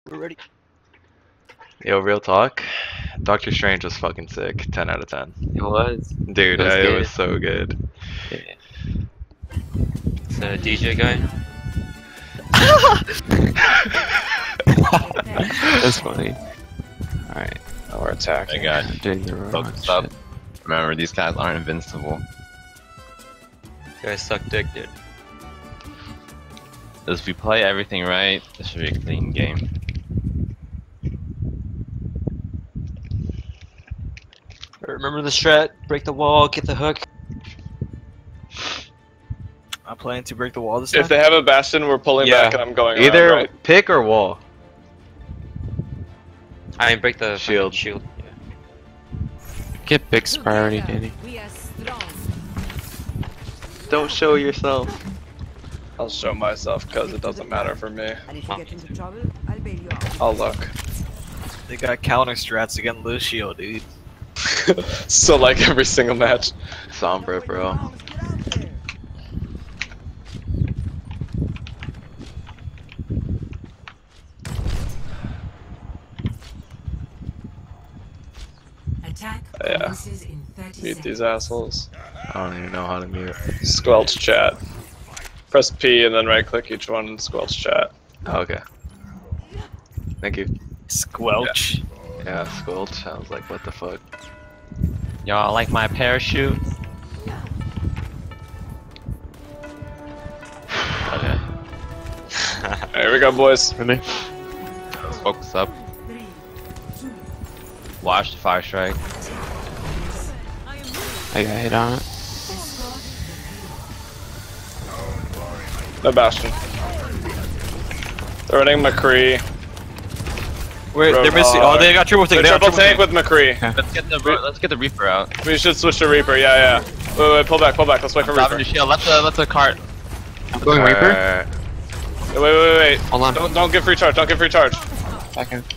We're ready. Yo, real talk. Doctor Strange was fucking sick. 10 out of 10. It was. Dude, it was so good. Yeah. It's a DJ guy. That's funny. Alright. Oh, we're attacking. Hey guys, Doing the wrong focus shit. up. Remember, these guys aren't invincible. You guys suck dick, dude. If we play everything right, this should be a clean game. Remember the strat, break the wall, get the hook. I'm planning to break the wall this time. If they have a bastion, we're pulling back and I'm going Either around, right? pick or wall. I mean, break the Shield. Shield. Yeah. Get Big's priority, Danny. Don't show yourself. I'll show myself because it doesn't matter for me. And if you get into trouble, I'll bail you out. I'll look. They got counter strats against Lucio, dude. So like every single match. Sombra, bro. Attack Yeah. commences in 30 Mute seconds. these assholes. I don't even know how to mute. Squelch chat. Press P and then right click each one and squelch chat. Okay. Thank you. Squelch. Yeah, squelch. I was like, what the fuck? Y'all like my parachute? Okay, Here we go, boys. Ready? let's focus up. Watch the fire strike. I got hit on it. No bastion. They're running McCree. Wait, they're missing. Oh, they got triple tank. They They got triple tank with McCree. Let's get the Reaper out. We should switch to Reaper. Yeah. Wait, pull back. Let's wait for Dropping Reaper. the shield. Let the cart. I'm going Reaper. Wait. Hold on. Don't give free charge. Don't give free charge. Back in.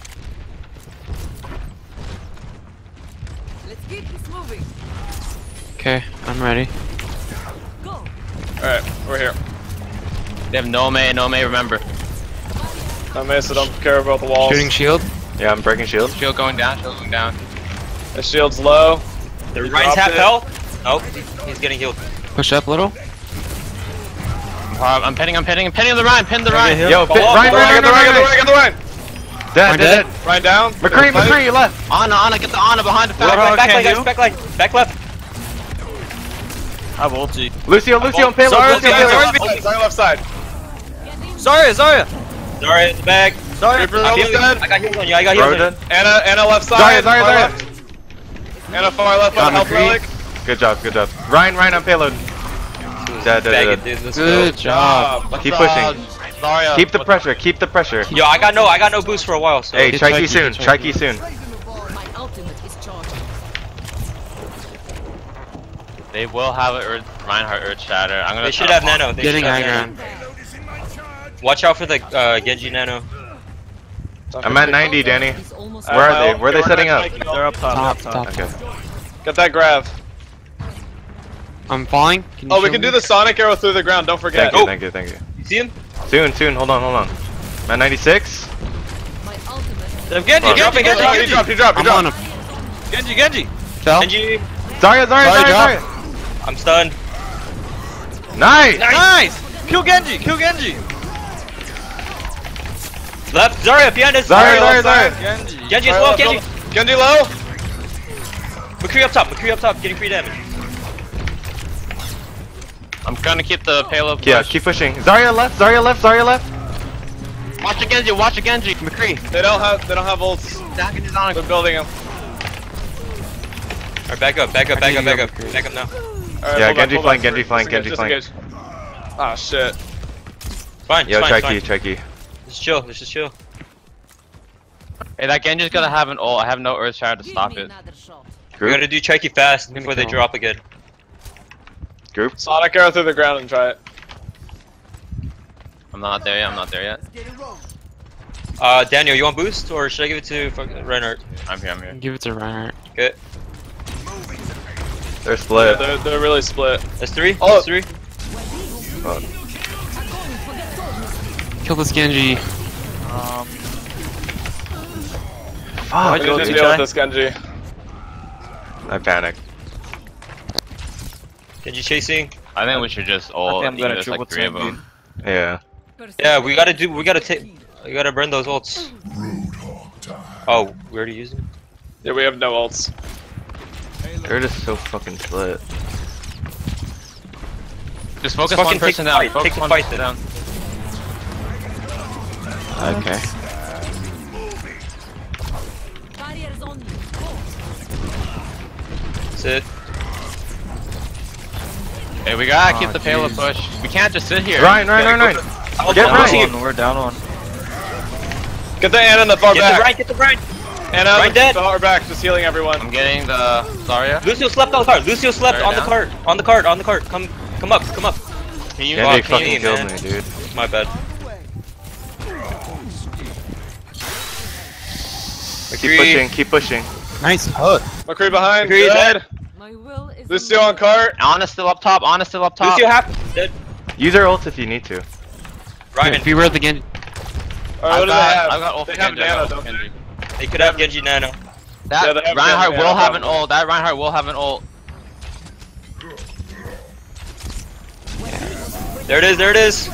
Let's keep this moving. Okay, I'm ready. Go. Alright, we're here. They have no May, remember. No mace, so don't care about the walls. Shooting shield. Yeah, I'm breaking shield. Shield going down, shield going down. The shield's low. The He Ryan's dropped half it. health. Oh, he's getting healed. Push up a little. I'm pinning the Ryan, pin the Ryan. Yo, Follow up, Ryan, get the Ryan. Dead. Ryan down. McCree, you left. Anna, get the Anna behind the Back fence. left, guys, back left. I have ulti. Lucio, and Payload. Sorry, Lucio, sorry, Payload. Sorry, left side. Zarya! Sorry, in the back. Reaper I'm almost healing. dead. I got healed on you. I got Bro, healed on you. dead. Anna left side. Zarya. Far left. Anna far left on Got health McCree. relic. Good job. Ryan on Payload. Dead. Bag it, dude. Let's go. Good job. Keep pushing. Zarya. Keep the pressure. Yo, I got no boost for a while. So. Hey, Get Chikey Chikey, soon. get Chikey soon. My ultimate is charged. They will have an Reinhardt Earth Shatter. I'm gonna. They should have nano. They Getting should have high nano. ground. Watch out for the Genji nano. I'm at 90, Danny. Is almost Where are they? Where are they setting up? They're up top. Top. Okay. Get that grav. I'm falling. Can you Oh, we shield can do me? the sonic arrow through the ground. Don't forget. Thank you. You see him? Soon. Hold on. I'm at 96. my ultimate. They have Genji! He dropped. I'm on him. Genji! Fell. Genji. Zarya. I'm stunned. Nice. Nice! Kill Genji! Left. Zarya behind us. Zarya. Genji! Genji is low. Genji. Genji low. McCree up top. Getting free damage. I'm gonna keep the payload. Yeah, push. keep pushing. Zarya left. Watch the Genji. McCree. They don't have ults. Stacking his Onyx. They're building him. Alright, back up now. Alright, Yeah, pull back, Genji pull flank, back. Genji flank. Disengage. Ah, shit. Fine. Yo, It's fine. Chikey. Just chill. Let's just chill. Hey, that Genji's gonna have an ult. I have no Earth Shatter to Give stop me it. another shot. We gotta do Chikey fast before they go. drop again. Group. Sonic arrow through the ground and try it. I'm not there yet. Daniel, you want boost or should I give it to Reinhardt? I'm here. Give it to Reinhardt. Okay. They're split. They're really split. That's 3. Oh. That's 3. Kill this Genji. Fuck. We need to deal with this Genji. I panicked. Genji chasing. I think we should just I all. think I'm gonna there's like triple 3 of tank, them. Yeah. Yeah, we gotta take. We gotta burn those ults. Oh, we already used them. Yeah, we have no ults. They're just so fucking split. Just focus Fucking one take person the down. fight, Focus take the one fight person then. down. Okay. Barriers on you. Go. That's it. Hey, we gotta keep Oh, the payload jeez. push. We can't just sit here. Ryan. I'll Get I'll Ryan. see it. We're down one. Get the Ana in the far Get the back. Ryan, get the Ryan. Ana Ryan in dead. the far back, just healing everyone. I'm getting the Zarya. Lucio slept on the cart. Lucio slept Sorry, on the down. cart. On the cart. On the cart. Come up. Come up. Can you Genji Fuck fucking me, killed man. me, dude. My bad. Keep pushing. Nice hook. McCree behind. McCree Good. dead. My will is Lucio on cart. Ana still up top. Ana still up top. Lucio half dead. Use their ult if you need to. Ryan. If you were the Genji. Alright, what do they have? I've got ult They for have Genji, I've Nano, got ult don't for they? Genji. They could have Genji Nano. That Yeah, they have Reinhardt Genji, will no have an problem. ult. That Reinhardt will have an ult. There it is. There it is.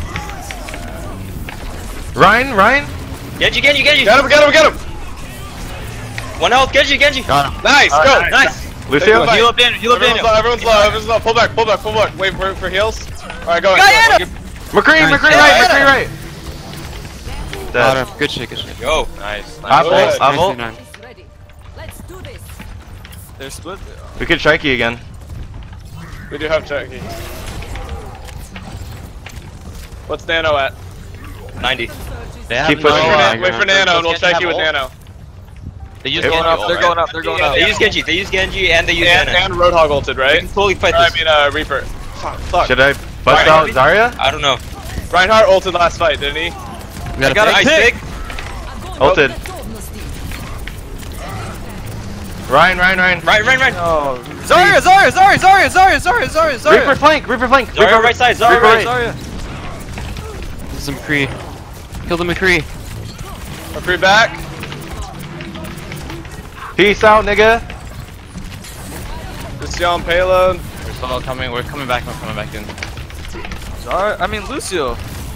Ryan. Genji. Get him! One health. Genji. Got him. Nice, go! Nice. Lucio. Fight. Heal up Daniel. Everyone's low. Pull back. Wait for heals. Alright, go. McCree Nice. right. Got Dead. him. Good shit, good shit. Go. Nice. I've Good. ult. I've ult. Nice. is ready. Let's do this. They're split. We could strikey again. We do have Chucky. What's Nano at? 90. They have Keep no, pushing. Wait for Nano and we'll Genji check you with have Nano. ult? They use They're Genji going ult, They're right? going up. They're going up. They use Genji and they use Nano. And Roadhog ulted, We right? can totally fight Or, I this. mean, Reaper. Fuck. Should I bust out Zarya? I don't know. Reinhardt ulted last fight, didn't he? We got got a a Nice pick. pick. I'm going Ulted. to the Dogmas team. Ryan. Right. Oh, Zarya. Reaper flank. Zarya right side. Zarya Reaper right. right. This is a McCree. Kill the McCree. McCree back. Peace out, nigga. Lucio on payload. We're still coming. We're coming back in. Lucio.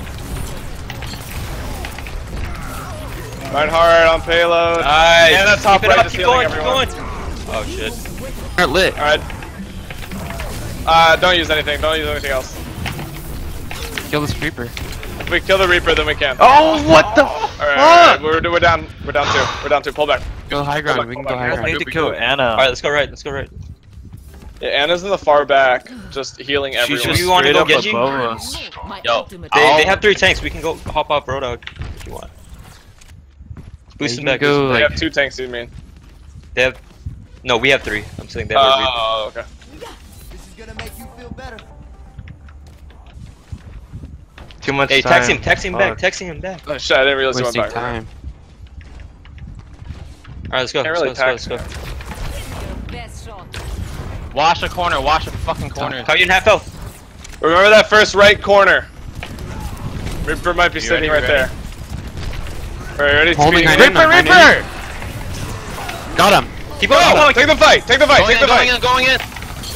Reinhardt on payload. Nice. Yeah, that's top Keep it right, up, just keep healing going. everyone. Oh shit. Alright, lit. Alright. Don't use anything else. Kill this Reaper. If we kill the Reaper, then we can. Oh, what the Alright, fuck? we're down two. We're down two. Pull back. Go high ground. back, We can pull go back. high I ground. need to kill Anna. Alright, let's go right. Yeah, Anna's in the far back, just healing She's everyone. just You wanna straight go up Genji? above us. My Yo. ultimate. They have 3 tanks. We can go hop off Roadhog if you want. Boost You them can back. go, They like, have 2 tanks, you mean? They have. No, we have 3. I'm saying they have a Reaper. Oh, okay. Too much Hey, time. text him back. Fuck. Texting him back. Oh shit, I didn't realize you went wasting back. time. Alright, let's go. Can't really Let's go. Best shot. Wash a corner. Wash a fucking corner. How you in half health? Remember that first right corner. Reaper might be sitting right there. Alright, ready? Holding Speeding in. nine in. Reaper! Got him. Keep going. Take the fight! Going in.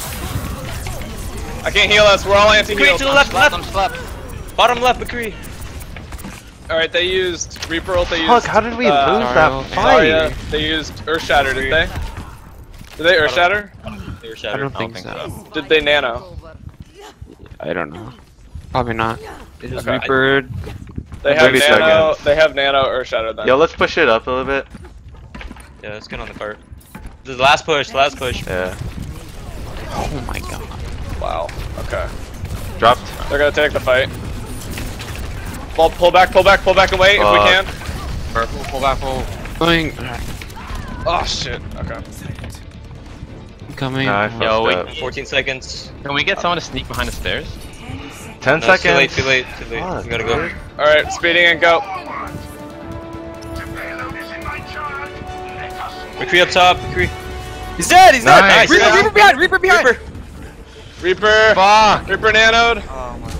I can't heal us, we're all McCree anti-heal. to the left. I'm slept. Bottom left, McCree. Alright, they used Reaper ult, they used... Fuck, how did we lose that Zarya. fight? Zarya. They used Earthshatter, did they? Did they Earthshatter? They were I shattered. don't think think so. Did they Nano? Over. I don't know. Probably not. It is Okay. Reaper. They have 30 Nano, seconds. they have Nano Earthshatter then. Yo, let's push it up a little bit. Yeah, let's get on the cart. This is the last push. Yeah. Oh my god. Wow, okay. Dropped. They're gonna take the fight. Pull back and wait if we can. Purple. Pull back. Pull. Going. Oh shit, okay. I'm coming. Nah, I Yo, fucked wait. up. 14 seconds. Can we get someone to sneak behind the stairs? 10 No, it's seconds. too late. Fuck, We gotta go. dude. Alright, speeding and go. McCree up top. McCree. He's dead. He's dead. Nice. Reaper, Yeah. Reaper behind. Reaper behind. Reaper. Reaper! Fuck. Reaper nanoed! Oh my.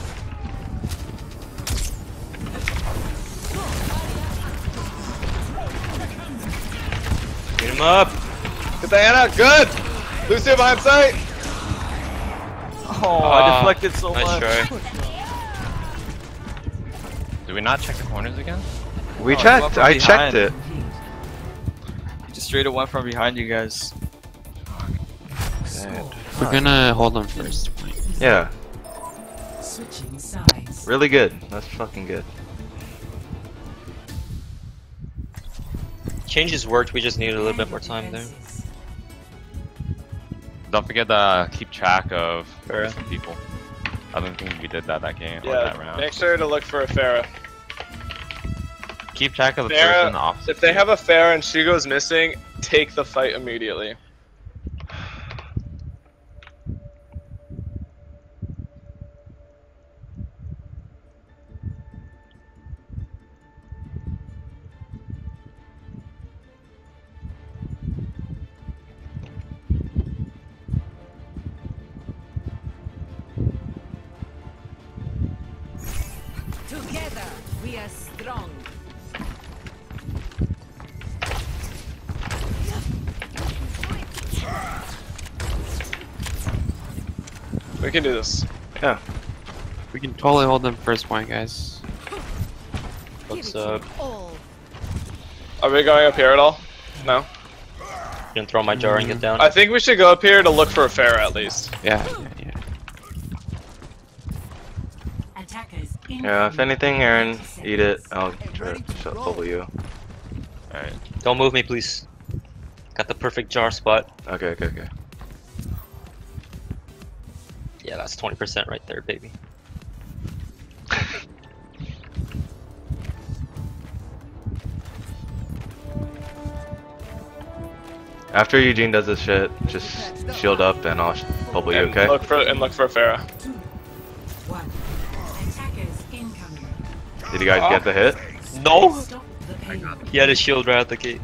Get him up. Get Diana. Good. Lucio behind sight. Oh, I deflected so Nice much. try. Did we not check the corners again? We Oh, checked. what from I behind? checked it. He just straight up went from behind you guys. And- We're gonna hold them first. yeah, Switching sides. really good. That's fucking good. Changes worked, we just needed a little bit more time there. Don't forget to keep track of Pharah. some people. I don't think we did that game or Yeah. that round. Make sure to look for a Pharah. Keep track of the Pharah, person opposite. if they have a Pharah and she goes missing, take the fight immediately. Together, we are strong. We can do this. Yeah. We can totally hold them first point, guys. What's up? All. Are we going up here at all? No. Gonna throw my jar and get down. I think we should go up here to look for a Pharah at least. Yeah. Attackers Yeah, if anything, Aaron, eat it. I'll try to bubble you. Alright. Don't move me, please. Got the perfect jar spot. Okay. Yeah, that's 20% right there, baby. After Eugene does this shit, just shield up and I'll bubble you, And okay? look for a Pharah. One. Attackers incoming. Did you guys get the hit? No! Stop the pain. He had a shield right out the gate.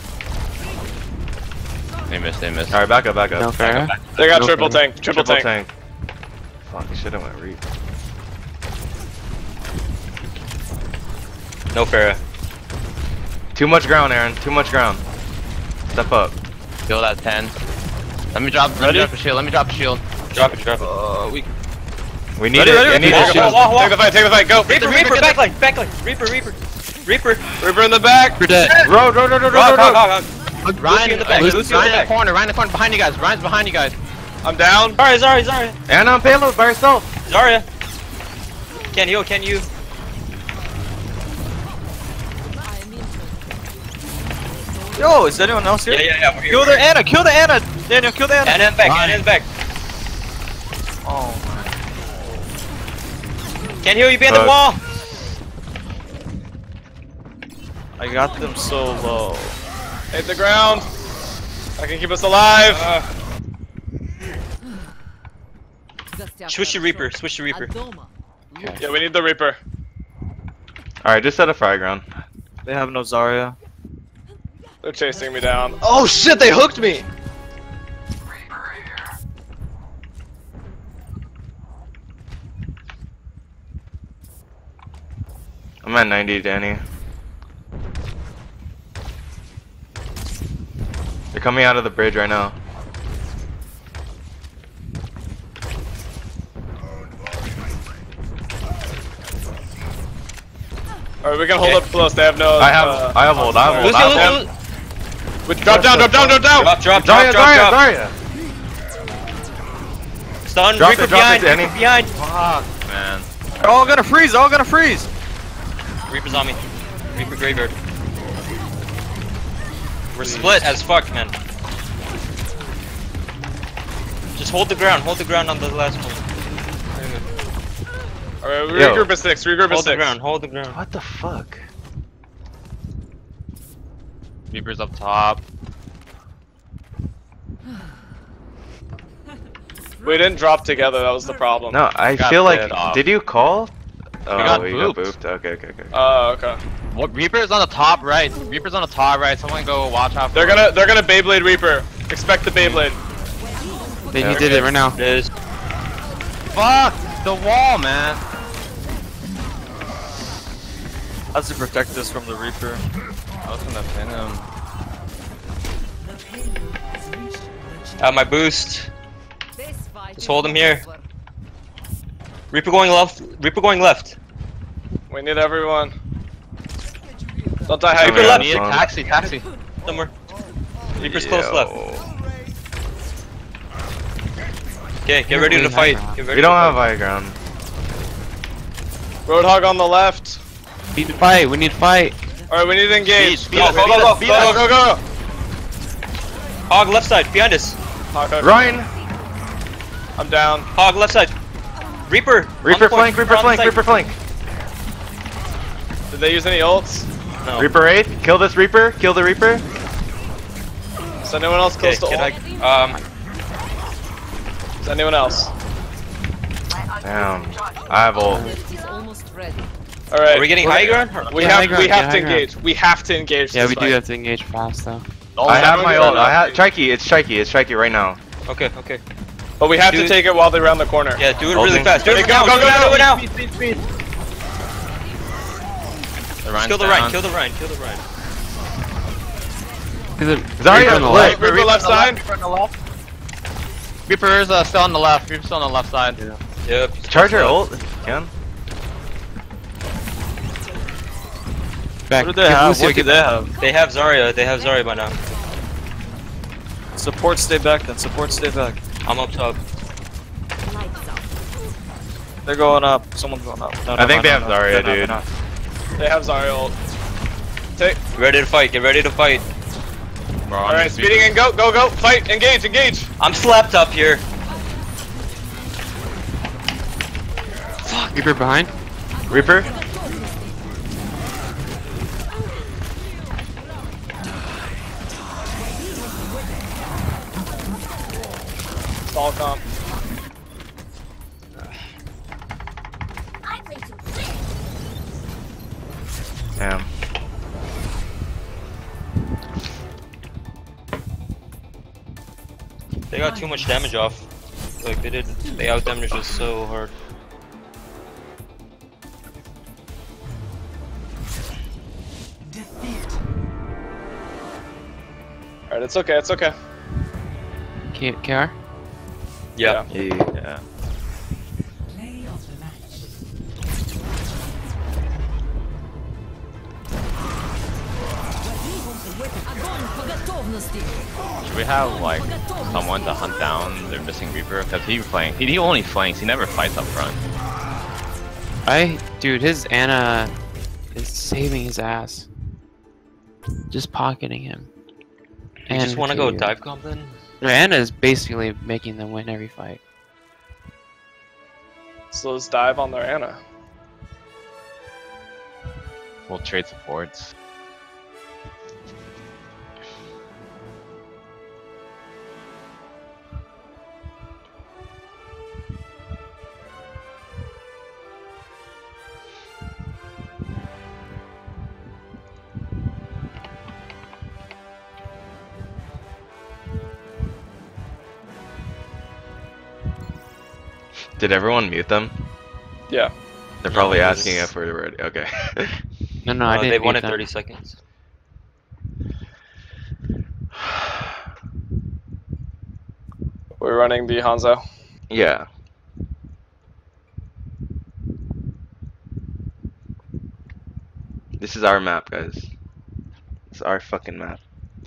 They missed. Alright, back up. No fair. They got No triple Pharah. tank. Triple tank. Fuck, you should've went Reap. No Pharah. Too much ground, Aaron. Too much ground. Step up. Shield at 10. Let me drop a shield. Drop it. We need Ready, it. ready, I need ready. it. Walk. Take the fight. Go. Reaper, backline. Reaper. Reaper in the back. We're dead. Road. Hog. Ryan in the back. Ryan Lucy in the back. Ryan in the corner, behind you guys. Ryan's behind you guys. I'm down. Zarya. And on payload by herself. Zarya. Can you? I am injured. Yo, is anyone else here? Yeah. We're Kill the Anna! Kill the Anna! Daniel, kill the Anna! And then back. Oh my. Can't heal you behind the Fuck. wall. I got them so low. Hit the ground. I can keep us alive. Switch to Reaper. Adoma. Yeah, we need the Reaper. Alright, just set a fire ground. They have no Zarya. They're chasing me down. Oh shit, they hooked me! I'm at 90, Danny. They're coming out of the bridge right now. Alright, we can hold up close. They have no. I have hold. Drop down. Drop. Zarya. Stun. Drop Reaper it, Danny. behind. Fuck, man. They're all gonna freeze! All gonna freeze! Reaper's on me. Reaper Graveyard. We're split as fuck, man. Just hold the ground on the last one. Alright, Yo. regroup at 6. Regroup at 6. Hold the ground. What the fuck? Reaper's up top. We didn't drop together. That was the problem. No, I Got feel like. bit off. Did you call? Oh, got you got booped. booped. Okay. Oh, okay. What? Reaper's on the top right. Someone go watch out. They're gonna Beyblade Reaper. Expect the Beyblade. He did it right now. It is. Fuck the wall, man. Has to protect us from the Reaper. I was gonna pin him. My boost. This fight Just is hold him here. over. Reaper going left. Reaper going left. We need everyone. Don't die Reaper high left. Need a taxi. Somewhere. Reaper's close left. Okay, get ready to fight. Get ready We don't to have fight. high ground. Roadhog on the left. We need to fight. We need to fight. Alright, we need to engage. Speed, Go, go, go, go, Go, go, go, go. Hog left side, behind us. Hog, hog. Ryan! I'm down. Hog left side. Reaper. Reaper on the point, flank, Reaper on the flank, side. Reaper flank. Did they use any ults? No. Reaper Wraith, kill this Reaper, kill the Reaper. Is anyone else Okay, close to ult? Is anyone else? Damn. I have ult. Lift is almost ready. Alright. Are we getting high ground? We Yeah, have high ground, we yeah, have high to ground. engage. We have to engage. Yeah, this we do fight. have to engage fast though. I have my ult. I have have. Chikey, it's Chikey right now. Okay, okay. But we have to Dude. take it while they're around the corner. Yeah, do it Ulting. really fast. Do it Ready, now. go, go, Do it now, go, do it now. The Ryan's Kill the down. Ryan. Kill the Ryan. Kill the Ryan. Zarya Reaper on the left. Reaper left side. Reaper's still on the left. Reaper's still on the left side. Yep. Charger ult if you can. Back. What do they Give have? Lucio, What do give- they have? They have Zarya. They have Zarya by now. Support stay back then. Support stay back. I'm up top. Lights out. They're going up. Someone's going up. No, I think they have no. Zarya, They're not, dude. they're not. They have Zarya ult. Take. Get ready to fight. Get ready to fight. We're on Alright, the speeding and go, go, go. Fight. Engage, engage. I'm slapped up here. Reaper behind. Reaper? Stall comp. Damn. They got too much damage off. Like they out damaged us so hard. Alright, it's okay, it's okay. KR. Yeah. Yeah. Play of the match. Огонь по готовности. Should we have like someone to hunt down their missing Reaper? Because he only flanks. He never fights up front. Dude, his Anna is saving his ass. Just pocketing him. You just want to go Q. dive comp then? Anna is basically making them win every fight. So let's dive on their Anna. We'll trade supports. Did everyone mute them? Yeah. They're probably No, asking it's- if we're ready. Okay. No, I didn't. They won mute in them. 30 seconds. We're running B Hanzo. Yeah. This is our map, guys. It's our fucking map.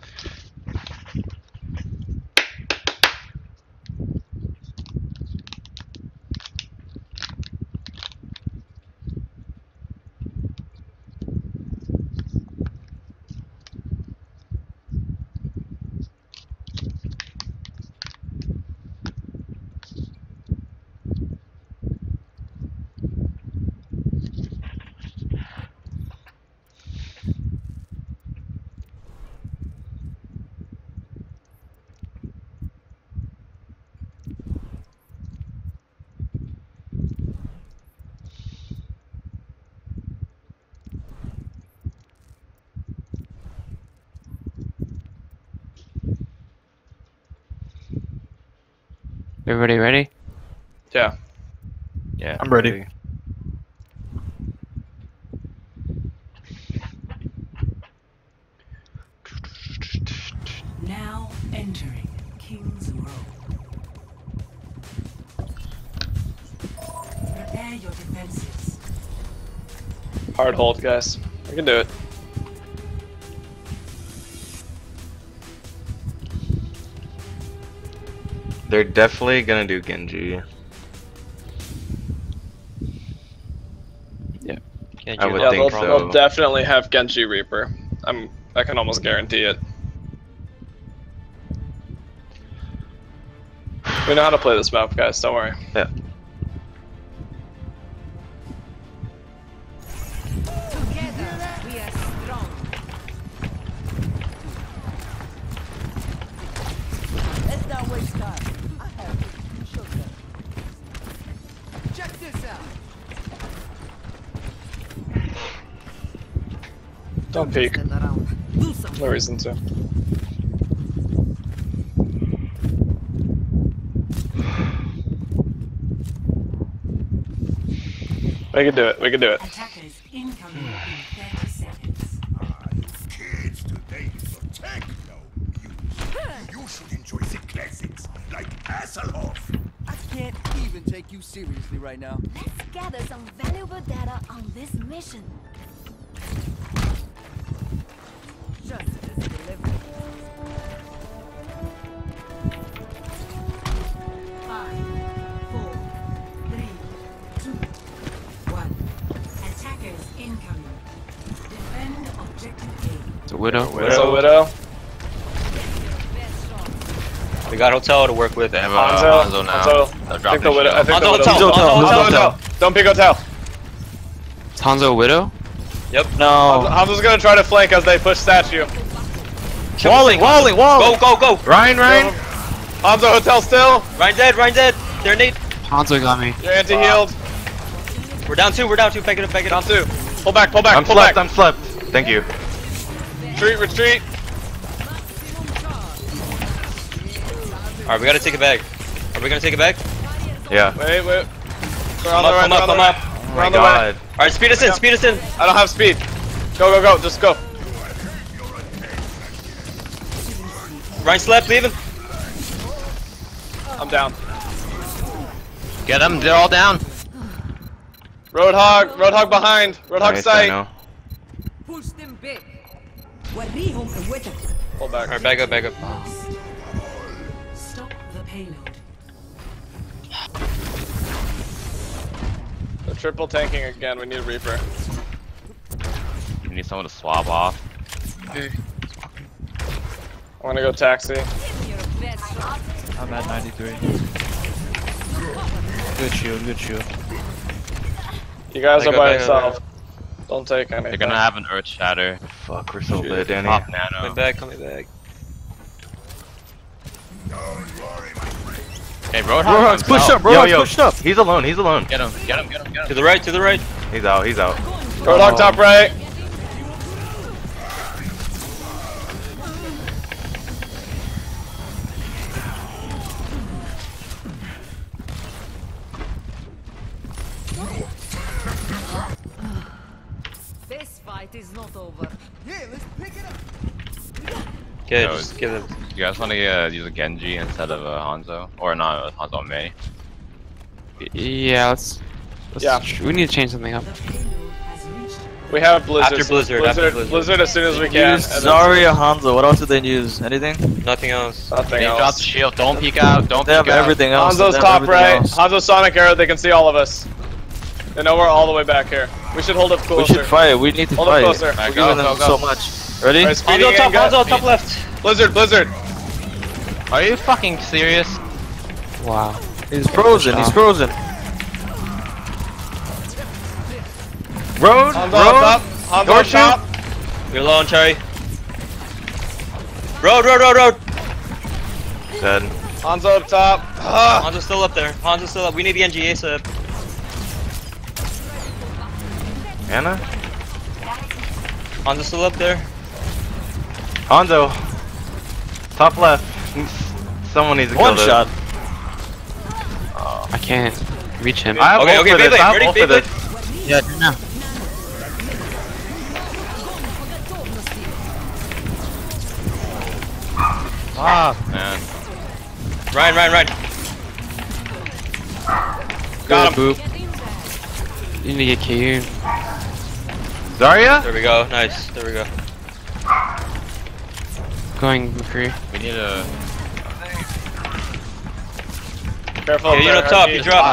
Everybody ready? Yeah. Yeah. I'm ready. Now entering King's Row. Prepare your defenses. Hard hold, guys. We can do it. They're definitely gonna do Genji. Can't I you would Yeah, think they'll, so. they'll definitely have Genji Reaper. I can almost guarantee it. We know how to play this map, guys. Don't worry. Yeah. Together we are strong. Let's not waste time. I have to show them. Check this out. Don't peek. Stand around. Do something. No reason to. We can do it. We can do it. Attackers incoming in 30 seconds. Kids today is a techno use. You should enjoy the classics like Hasselhoff. I can't even take you seriously right now. Let's gather some valuable data on this mission. Justice delivered. 5, 4, 3, 2, 1. Attackers incoming. Defend objective A. It's a widow. So Widow. We got Hotel to work with. They have Hanzo. Hanzo now. Hanzo. They're I think dropping the Widow. I shield. think the Hanzo Widow. Hotel. Hanzo Hotel. Hotel. Don't peek Hotel. Is Hanzo a widow? No. Hanzo's gonna try to flank as they push statue. Walling. Go, go, go! Ryan. Hanzo Hotel still. Ryan dead! They're Nate! Hanzo got me. You're anti-healed. We're down two, back it up, Down 2. Pull back, pull back, I'm pull slept. back. I'm slept. Thank you. Retreat, retreat. Alright, we gotta take it back. Are we gonna take it back? Yeah. Wait. We're Come on the right, up, come up. Oh We're my on the right. god. Alright, speed us in, I don't have speed. Go, just go. Ryan slept, leaving. I'm down. Get them, they're all down. Roadhog behind. Roadhog Nice, I sight. know. Push them back. وريهم قوتك. Pull back. Alright, back up. Stop the payload. They're triple tanking again. We need Reaper. We need someone to swap off. I'm gonna go taxi. Your best shot. I'm at 93. Good shield. You guys Back are up, by back up, yourself. Don't take anything. They're gonna have an Earth Shatter. Fuck, we're so lit, Danny. Pop Nano. Coming back. Hey, Roadhog. Roadhog's pushed up. Roadhog's pushed up. He's alone. Get him. To the right. He's out. Roadhog top right. This fight is not over. Yeah, let's pick it up. Okay, No, just give it. You guys want to use a Genji instead of a Hanzo? Or not, Hanzo Mei? Yeah, let's Yeah. we need to change something up. The payload has reached. We have Blizzard. After Blizzard. Blizzard as soon as we can. Use and then Zarya, Hanzo. What else did they use? Anything? Nothing else. Nothing They dropped else. the shield. Don't peek out. Don't They have peek out. everything else. Hanzo's They have top everything right. else. Hanzo Sonic Arrow. They can see all of us. They know we're all the way back here. We should hold up We closer. should fight. We need to Hold up fight. closer. We're Alright, giving go, them go. so much. Ready? Alright, speedy Hanzo top, and Hanzo top left. Blizzard. Are you fucking serious? Wow. He's frozen. He's frozen. Road. Hanzo up top. Hanzo up top. You're low on Cherry. Road. Dead. Hanzo up top. Ah. Hanzo's still up there. We need the NGA sub. Anna. Hanzo's still up there. Hanzo. Top left. Someone needs to kill One this. shot. I can't reach him. I have Okay, ult okay, for this. Beyblade, I have ready, ult for Beyblade? this. Yeah, do now. Ah, man. Ryan. Got him. Boop. You need to get KU. Zarya? There we go. Nice. There we go. Going McCree. We need a. Careful. Yeah, you up up there, top. RG. You drop.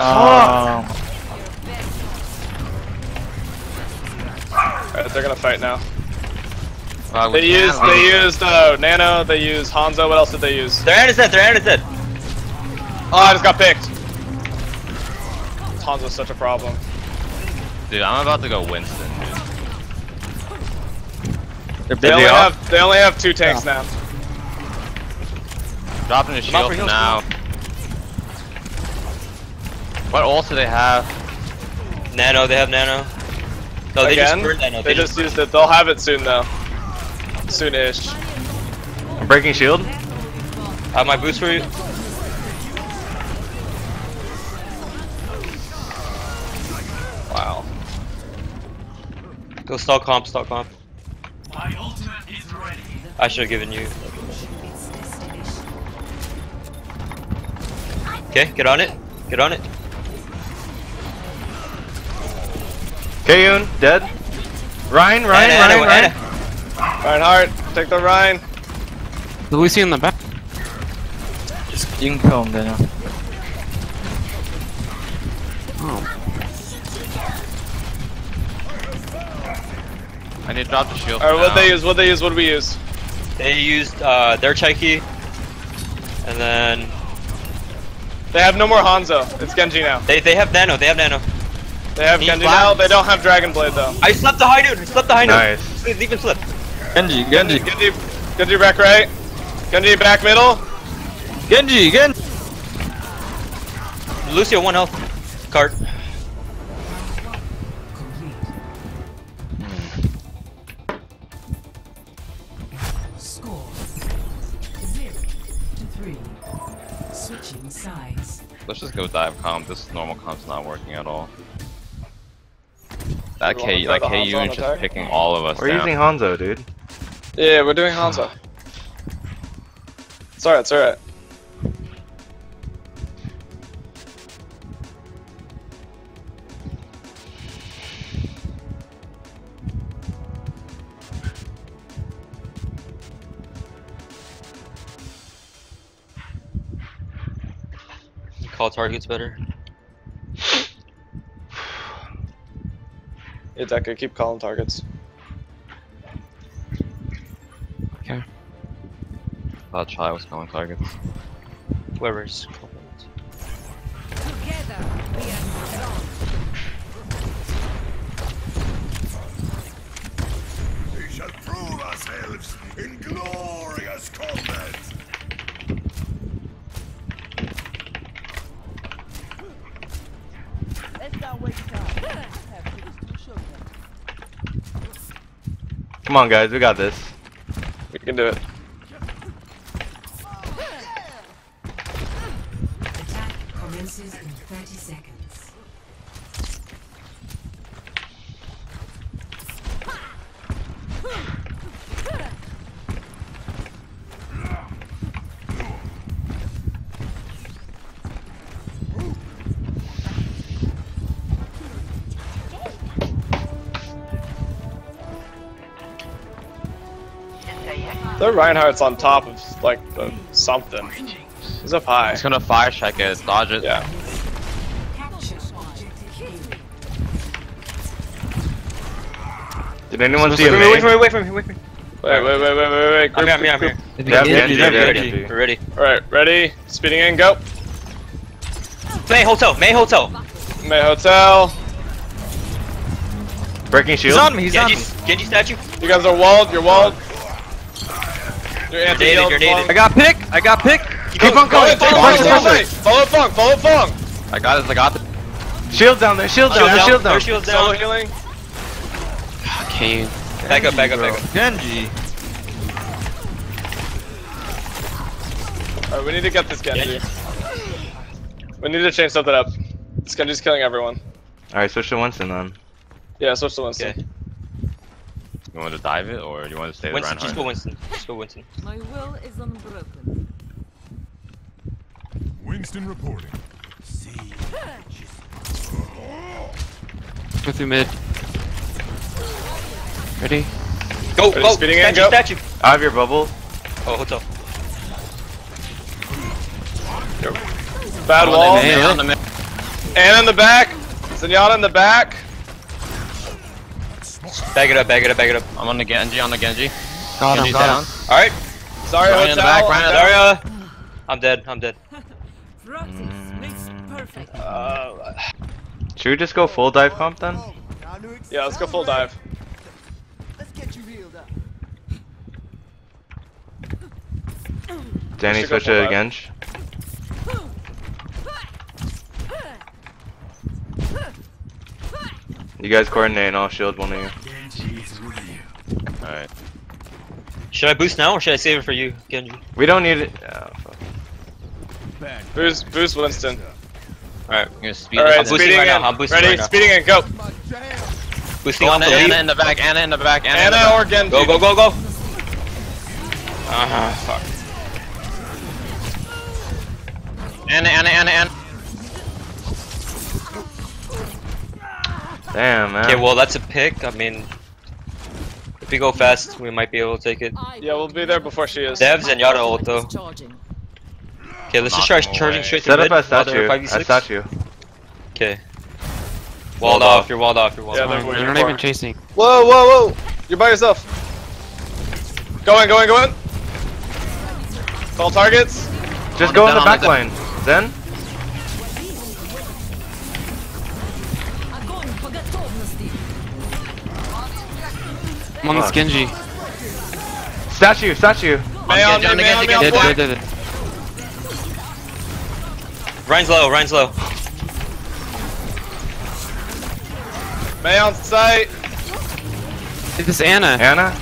Alright, they're gonna fight now. Wow, They used Nano, they used Hanzo, what else did they use? Their hand is dead. Oh, I just got picked. Hanzo's such a problem. Dude, I'm about to go Winston, dude. They only have 2 tanks now. Dropping the Come on shield for for heals, now. What ult do they have? Nano. They have Nano. No, they Again? just burned Nano. They just used it. They'll have it soon though. Soonish. I'm breaking shield. My boost for you. Wow. Go stall comp. My ultimate is ready. I should have given you. Okay, get on it. Kayun, dead. Ryan. Anna. Reinhardt, take the Ryan. The Lucy in the back. You can kill him, Daniel. Oh. I need to drop the shield. Alright, for what they now. use? What do we use? They used their Chaiki, and then They have no more Hanzo. It's Genji now. they have Nano. They have He's Genji flat. now. They don't have Dragon Blade though. I slept the high noon. Nice. Please leave him slip. Genji. Genji back right. Genji back middle. Genji. Lucio 1 health. Cart. Score 0-3. Switching sides. Let's just go dive comp. This normal comp's not working at all. That You wanna K, throw like the Hanzo KU on is just attack? picking all of us We're down. using Hanzo, dude. Yeah, we're doing Hanzo. It's alright. Call targets better. Yeah, Deca, keep calling targets. Okay. Thought Chai was calling targets. Whoever's. Together we are strong. We shall prove ourselves in glorious combat. Let's not waste time. I have things to show them. Come on, guys, we got this. We can do it. Attack commences in 30 seconds. The Reinhardt's on top of like something. He's up high. He's gonna fire check it, dodge it. Yeah. Capture objective A. Did anyone see a Wait for me. Wait. I'm Group, here. group. Yeah, Genji, yeah, Genji. Genji. We're ready. Alright, ready? Speeding in, go. May Hotel. May Hotel. Breaking shield. He's on me. Genji statue. You guys are walled, you're walled. You're anti-healed. You're dated. I got pick. Keep on going. Follow Fong. I got it. Shield down there. Shield down. Shield down. Their shield's Solo down. healing. KU. Back up. Genji. Alright, we need to get this Genji. We need to change something up. This Genji's killing everyone. All right, switch to Winston then. Yeah, switch to Winston. Okay. You want to dive it or you want to stay with Winston, Reinhardt? just go Winston. My will is unbroken. Winston reporting. Go through mid. Ready? Go, Ready, go! speeding in, Statue, go. statue! I have your bubble. Oh, hotel. Bad On wall. the mid, on the mid. Anna in the back. Zenyatta in the back. Bag it up, bag it up, bag it up. I'm on the Genji, Got him, Genji's got down. him. Alright. Sorry, Ryan in the back, Ryan in the back. Zarya! I'm dead, I'm dead. Should we just go full dive pump then? Yeah, let's go full dive. Let's get you healed up. Danny should go switch full it dive. again. You guys coordinate and I'll shield one of you. Alright. Should I boost now or should I save it for you, Genji? We don't need it. Oh, fuck. Boost Winston. Alright. I'm gonna speed Alright, this. boosting speeding right in. now, I'm boosting Ready, right now. speeding in, go. Boosting on the Anna lead. in the back, Anna in the back, Anna in the Anna back. or Genji. Go, go, go, go! Fuck. Anna. Damn, man. Okay, well, that's a pick. I mean, if we go fast, we might be able to take it. Yeah, we'll be there before she is. They have Zenyatta ult though. Okay, let's just try Knock 'em charging away. straight Set to up mid. a statue. While A they're 5v6. statue. Okay. Walled off. You're walled off. You're walled Yeah, off. they're They're waiting not for even it. chasing. Whoa, whoa, whoa! You're by yourself. Go in. Call targets. Just On go the in the down, back on the- line. Then? I'm on this Fuck. Genji. Statue. May on Genji, me, may on me, on Dead, flank. dead. Ryan's low. Ryan's low. May on sight. This is Anna. Anna?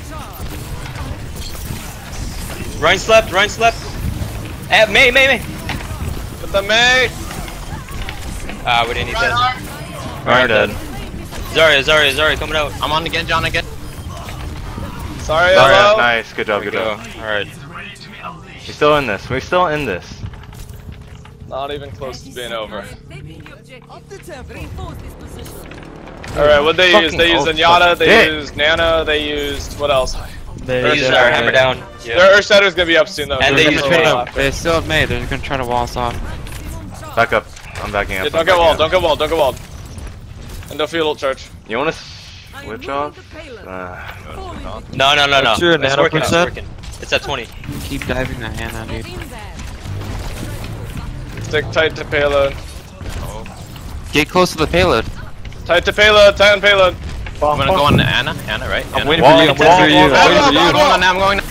Ryan slept. Ryan slept. May. With the May. Ah, we didn't need that. Alright, dead. Zarya, coming out. I'm on the Genji, on again. Sorry, Alright, hello. nice. Good job, There we good go. job. Alright. We're still in this. Not even close to being over. Up the tempo. Alright, what'd they use? Fucking They used ult Zenyatta, suck they dick. used Nana, they used what else? They used our hammer down. Yeah. Their Earthshatter's gonna be up soon though. And They're they gonna used roll Train. off. They still have made. They're gonna try to wall us off. Back up. I'm backing up. Yeah, I'm don't get backing walled, up. don't get walled, don't get walled. And don't feel ult charge. You wanna switch off? No. What's your It's nano working. It's percent? working. It's at 20. Keep diving that Anna, dude. Stick tight to payload. Get close to the payload. Tight to payload, tight on payload. I'm gonna go on to Anna, right? I'm Anna. waiting for you. I'm waiting for you. wall, I'm waiting for wall, you. I'm going on now, I'm going.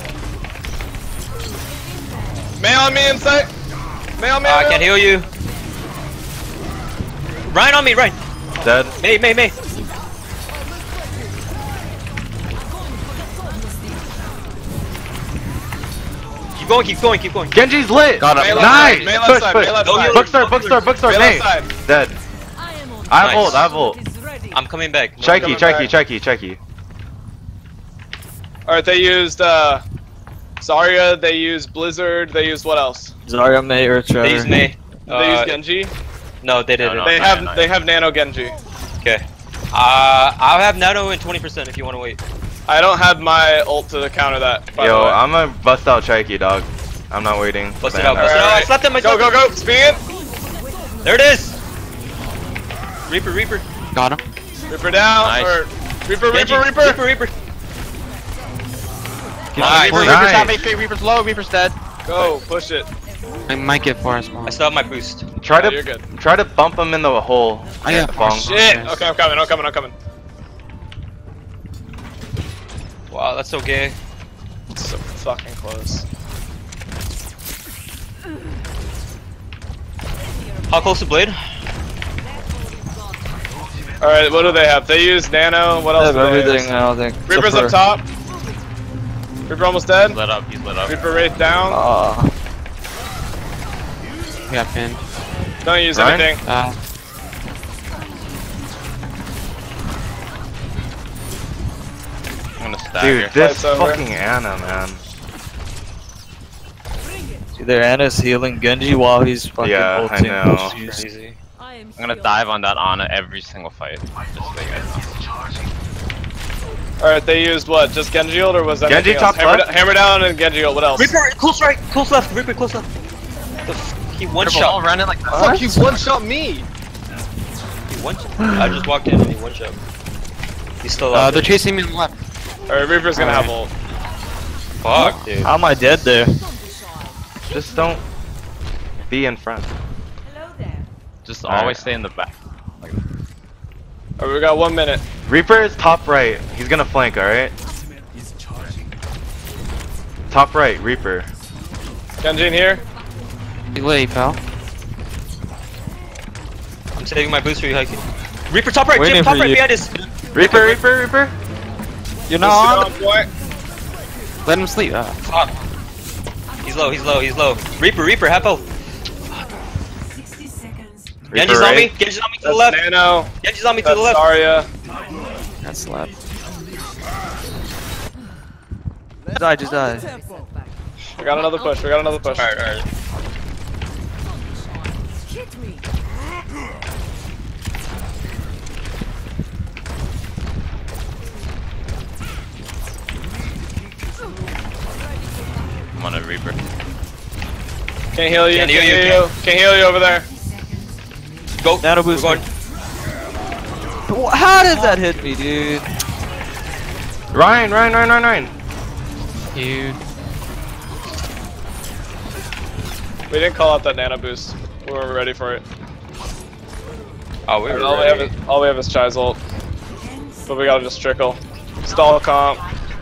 May on me in sight. May on me. I can't heal you. Ryan on me, Ryan. Dead. May. Keep going. Genji's lit! Got him. May left Nice! side, May left Push, side, push. May left Go side. heal. Bookstore, May Nate! left side. Dead. I Nice. have ult. I'm coming back. Checky. Alright, they used Zarya, they used Blizzard, they used what else? Zarya, May, or They used May. They used Genji. No, they didn't. No. They no, have no. they have Nano Genji. Okay. I'll have Nano in 20% if you want to wait. I don't have my ult to counter that. By the Yo, way. I'm gonna bust out Checky, dog. I'm not waiting. Bust it Man, out, bust it out. I slapped him, I Go, slapped go, him. go! Speed! There it is. Reaper. Got him. Reaper down, Nice. or Reaper. Reaper. Nice. Reaper's Nice. half HP, Reaper's low, Reaper's dead. Go, push it. I might get forest I bomb. still have my boost. Try Yeah, you're to good. try to bump him in the hole. I got Fong. forest Shit! bomb. Okay, I'm coming. Wow, that's so gay. So fucking close. How close to Blade? Alright, what do they have? They use Nano, what else I do have they everything, use? I don't think. Reaper's Except up for- top. Reaper almost dead. He's lit up. Reaper Wraith down. We got pinned. Don't use Ryan? anything. I'm gonna stagger. Dude, this Fight's over. fucking Anna, man. Dude, their Ana's healing Genji while he's fucking Yeah, I ulting. know. Jeez. Crazy. I'm gonna dive on that Ana every single fight. Just so you guys know. Alright, they used what? Just Genji ult or was that Genji anything else? top left? Hammer down and Genji ult. What else? Reaper, close right, close left. Reaper, close left. He one They're all shot. running like Fuck, you one shot me. He one. I just walked in and he one shot. He's still out. They're chasing me on the left. Alright, Reaper's gonna have ult. Fuck, dude. How am I dead there? Just don't be in front. Hello there. just Alright. always stay in the back. Alright, we got 1 minute. Reaper is top right. He's gonna flank, alright? Top right, Reaper. Genji in here. Be late, pal. I'm saving my boost for you, Hiking. Reaper, top right, Waiting Jim, top for right, you. behind us. Reaper, Reaper, Reaper. You're Lucio not on point. Let him sleep. Fuck. He's low, he's low, he's low. Reaper, Reaper, half health. 60 seconds. Genji's on me, Genji's on me to the That's left. Nano. Genji's on me to That's the left. Zarya. That's left. Just die. We got another push. We got another push. Alright, alright. Hit me. I'm on a Reaper. Can't heal you. Can't Can't heal you, heal you. Can't heal you over there. Go. Nano We're boost. going. How did that hit me, dude? Ryan. Dude. We didn't call out that nano boost. We weren't ready for it. Oh, we were All ready. we have is Chai's ult. But we gotta just trickle. Stall comp.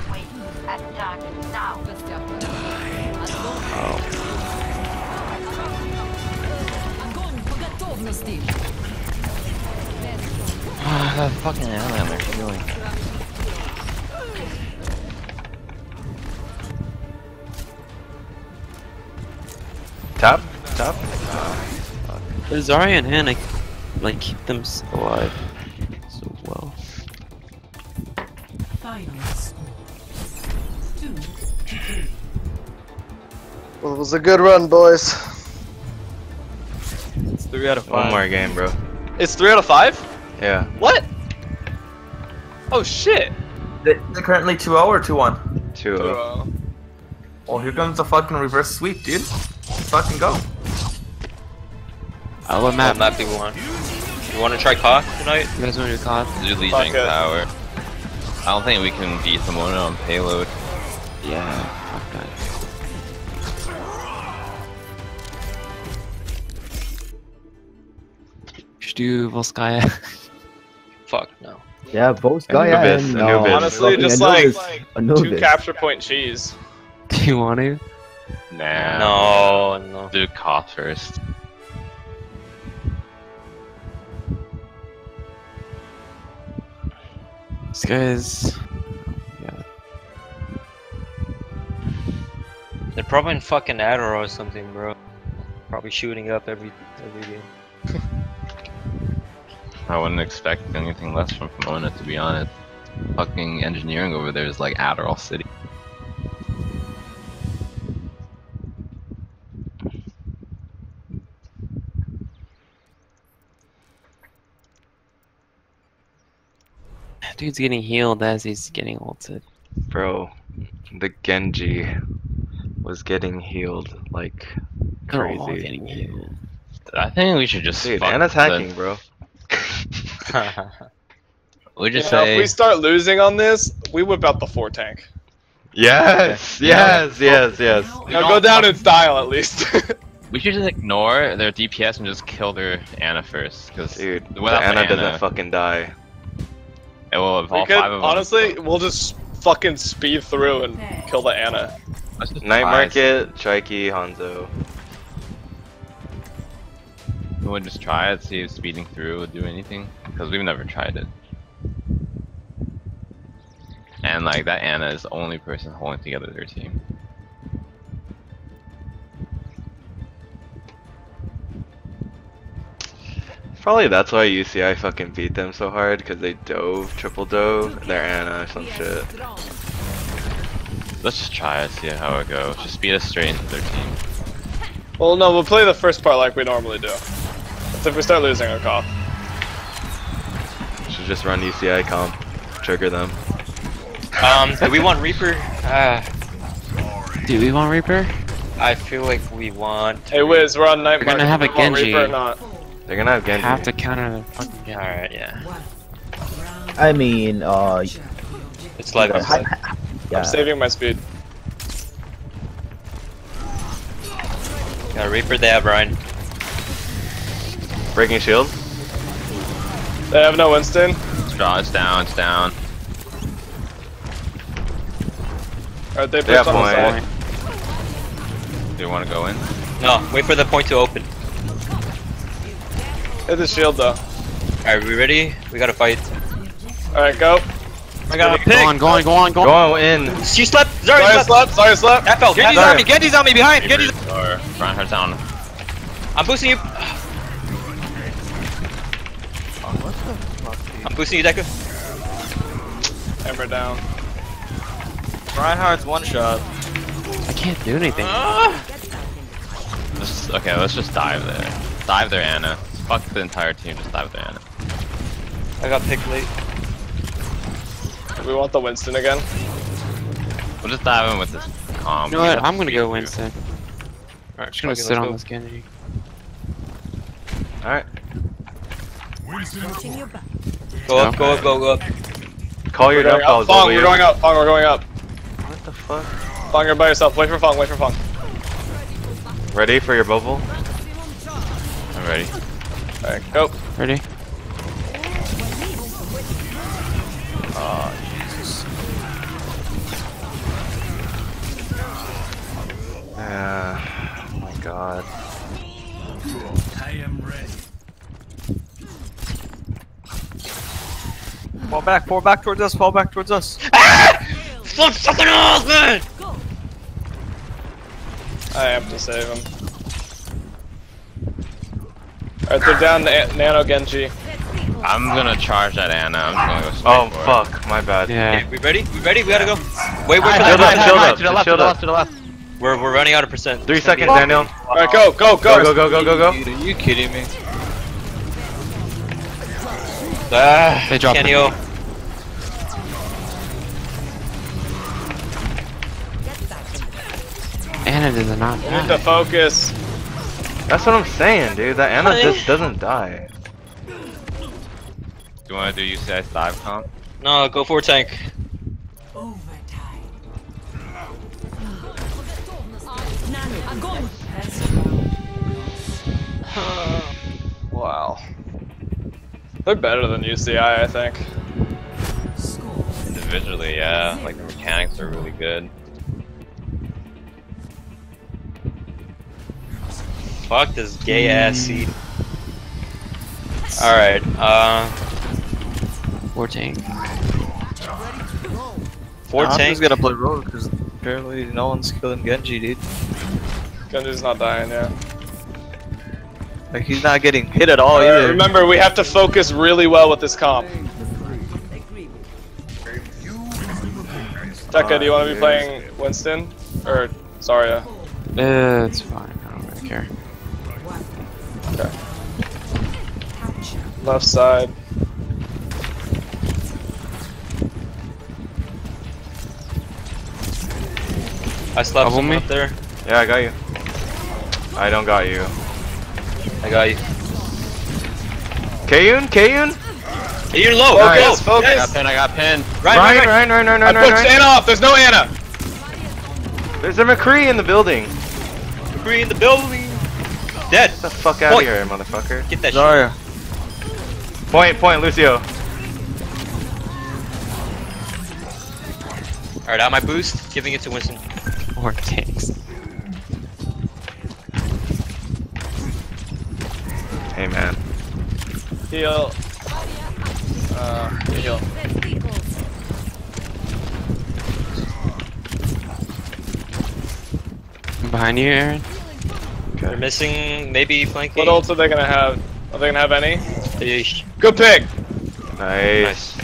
Ah, that fucking Ana, they're healing. Top. There's Zarya and Hannah, like, keep them alive so well. Final score. 2-3. Well, it was a good run, boys. It's 3 out of 5. One more game, bro. It's 3 out of 5? Yeah. What? Oh shit. They're currently 2-0 or 2-1? 2-0. Oh, here comes the fucking reverse sweep, dude. Let's fucking go. What map? What map do you want? You want to try Koth tonight? You guys want to do COD? Do Legion Fuck it. Power. I don't think we can beat Simona on payload. Yeah, fuck that. Should do Volskaya. Fuck, no. Yeah, Volskaya Anubis, and Anubis. Honestly, fucking just Anubis. like 2 Anubis. capture point cheese. Do you want to? Nah. No. Do Koth first. This guy's... Yeah. They're probably in fucking Adderall or something, bro. Probably shooting up every game. I wouldn't expect anything less from Pomona, to be honest. Fucking engineering over there is like Adderall City. Dude's getting healed as he's getting ulted. Bro, the Genji was getting healed like They're all crazy. getting healed. I think we should just Dude, fuck Ana's the- hacking, bro. We just You know, say if we start losing on this, we whip out the 4 tank. Yes. Now go down in style at least. we should just ignore their DPS and just kill their Ana first, because Dude, the without Ana the doesn't fucking die. It will we evolve could, 5 of them. honestly, we'll just fucking speed through and kill the Ana. Let's just Night try. Market, Chiki, Hanzo. We'll just try it, see if speeding through will do anything, because we've never tried it. And like that Ana is the only person holding together their team. Probably that's why UCI fucking beat them so hard, because they triple dove their Ana or some shit. Let's just try it, see how it goes. Just speed us straight into their team. Well, no, we'll play the first part like we normally do. That's if we start losing our cop. Should just run UCI comp, trigger them. Do we want Reaper? Do we want Reaper? I feel like we want. Hey Wiz, we're on night We're gonna market. have a Do you want Genji. Reaper or not? They're gonna have Genji. Have to counter the fucking Genji. Alright, yeah. I mean, It's live. It's live. yeah. I'm saving my speed. Got Reaper, they have Ryan. Breaking shield. They have no Winston. It's down, it's down. Alright, they They have pushed on the point. side. Do you want to go in? No, wait for the point to open. Hit the shield though. Alright, we ready? We gotta fight. Alright, go. I got a Go pick. on, go on, go on, go on. Go in. She slept! Sorry, Zarya slept! slept. Sorry, slept. That fell! Genji's that on me. Genji's on me behind. Genji's. Or Reinhardt's down. I'm boosting you! I'm boosting you, Deku. Ember down. Reinhardt's one shot. I can't do anything. Okay, let's just dive there. Dive there, Anna. Fuck the entire team, just dive there, Anna. I got picked late. We want the Winston again. We'll just dive in with this calm. You know what? I'm gonna go Winston. Alright, Just gonna sit on this Genji. Alright. Go up, go up, go up. Call your We're jump going calls. up. Fong, we're going up. Fong, we're going up. What the fuck? Fong, you're by yourself. Wait for Fong, wait for Fong. Ready for your bubble? I'm ready. Alright, go. Ready? Oh, Jesus. Oh my god. I am ready. Fall back towards us, fall back towards us. Fuck something else, man! I have to save him. Alright, they're down to Nano Genji. I'm gonna charge that Anna. I'm just gonna go straight Oh for it. fuck, my bad. Yeah. Okay, we ready? We ready? We gotta go. Wait for Shield the up, time. shield up, To the left, to shield the up. left, to the left. We're running out of percent. 3 seconds, Daniel. Alright, go, go, Go, go! go, go, go, go, go. Dude, are you kidding me? They dropped Kenny it. O. Anna does not We need to die. focus. That's what I'm saying, dude. That Anna Honey. just doesn't die. Do you wanna do UCI dive comp? No, go for tank. Wow. They're better than UCI, I think. Individually, yeah. Like the mechanics are really good. Fuck this gay ass seed. Alright, Or tank. for I'm tank. just gonna play rogue because apparently no one's killing Genji, dude. Genji's not dying yet. Like he's not getting hit at all Alright, either. remember, we have to focus really well with this comp. Tekka, do you want to be playing Winston? Or Zarya? It's fine. I don't really care. Okay. Left side. I slapped Bubble someone me? up there. Yeah, I got you. I don't got you. I got you. Kayun? Kayun? You're low. Focus, Go. focus. I got pinned, I got pinned. Right. Ryan. I pushed Anna off, there's no Anna! There's a McCree in the building. Agree in the building. Dead. Get the fuck out of Point. here, motherfucker. Get that Zarya. Point, Lucio. shit. Alright, out my boost. Giving it to Winston. Or tanks. Hey, man. Heal. Heal. I'm behind you, Aaron. They're missing maybe flanking. What ults are they gonna have? Are they gonna have any? Yeesh. Good pick! Nice.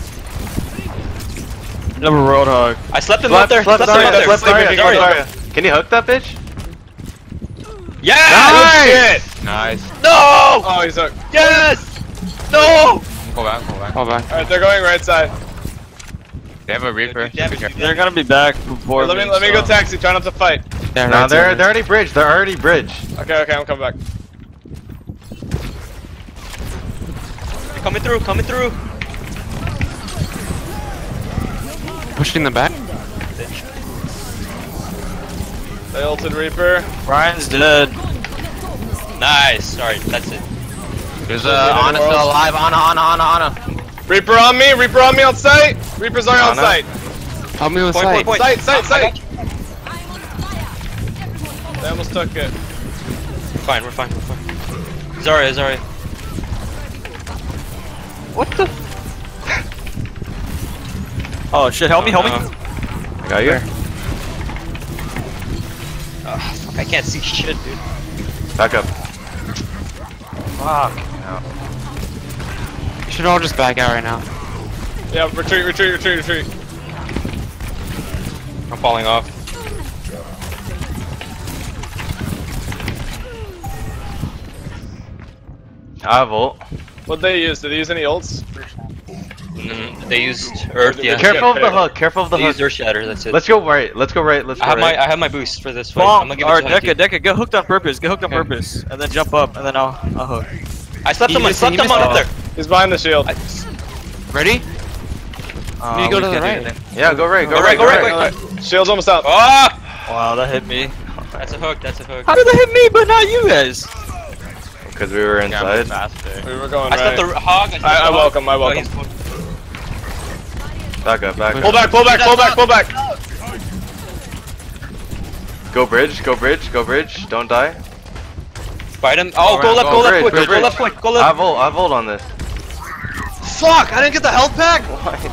Never Roadhog. I slept him up there. Slap Slept him up there. Zarya, slap Sleep with Zarya. Zarya. Can you hook that bitch? Yes! Shit! Nice. No! Oh, he's hooked. Yes! No! Pull back, pull back. Fall back. Alright, they're going right side. They have a Reaper. Do damage, do They're gonna be back before Let me go taxi, try not to fight. Yeah, No, right they're there. already bridged. They're already bridged. Okay, I'm coming back. Coming through, coming through. Pushing the back. They ulted Reaper. Ryan's dead. Nice. Alright, that's it. There's Ana still alive. Ana. Reaper on me on site. Reaper's already on Ana. site. Help me with Point, sight. point, point. Site. They almost took it. We're fine. Zarya. What the? Oh shit! Help me! I got you. Fuck, I can't see shit, dude. Back up. Fuck. You should all just back out right now. Yeah, retreat. I'm falling off. I have ult. What'd they use? Did they use any ults? They used Earth, yeah. Careful of the hook. Careful of the They used hook. Earth Shatter, that's it. Let's go right. Let's go right. I have my boost for this fight. I'm gonna give Or it to Hunty. Deca, get hooked on purpose. Get hooked on purpose, and then jump up, and then I'll hook. I slept him He missed up there. He's behind the shield. Ready? You go to the we can't do right. anything. Yeah, go right. Go right. Shield's almost out. Ah! Wow, that hit me. That's a hook. How did that hit me, but not you guys? Because we were inside. Faster. We were going I right. slept the hog. I welcome. Oh, he's- Back up. Pull back. Go bridge. Don't die. Fight him. Oh, go left quick. Go I left. have ult on this. Fuck! I didn't get the health pack.